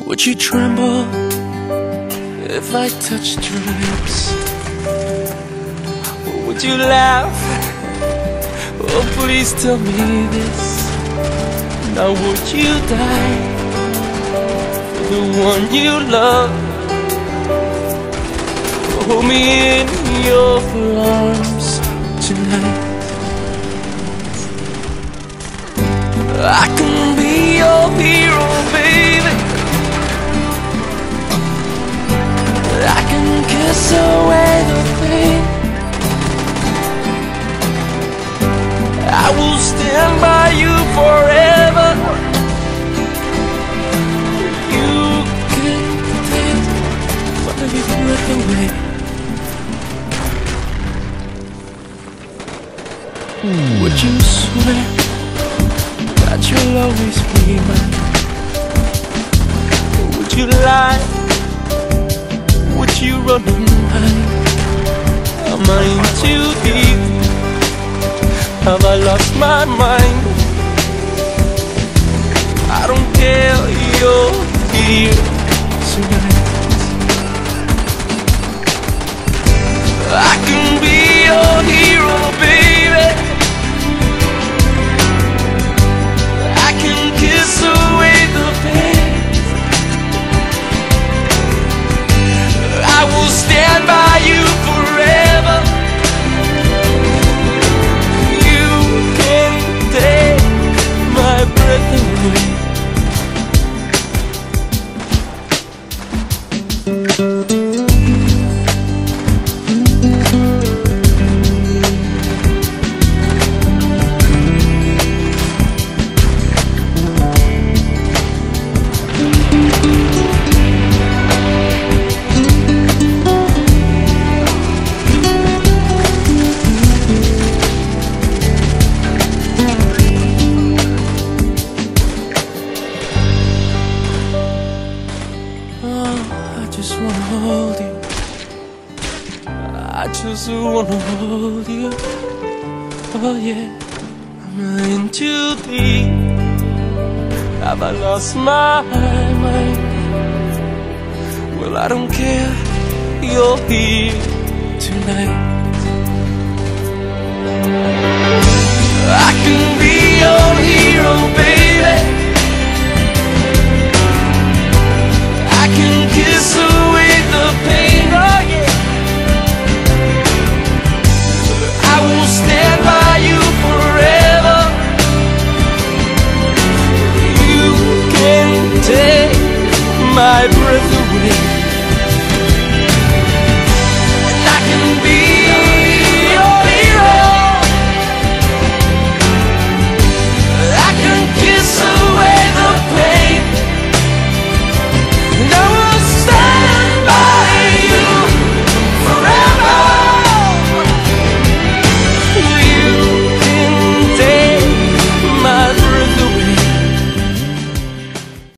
Would you tremble if I touched your lips? Or would you laugh? Oh, please tell me this. Now would you die for the one you love? Hold me in your arms tonight. I can be your hero, baby. I can kiss away the pain. I will stand by you forever. You can take my breath away. Would you swear that you'll always be mine? Or would you lie? Would you run and hide? Am I in too deep? Have I lost my mind? I don't care, you're here tonight. I can be your hero, baby. I can kiss away the pain. I will stand by you forever. You can take my breath away. I just wanna hold you. I just wanna hold you. Oh yeah. Am I in too deep? Have I lost my mind? Well, I don't care. You're here tonight. I can be your hero, baby. I can kiss away the pain, oh yeah. I will stand by you forever. You can take my breath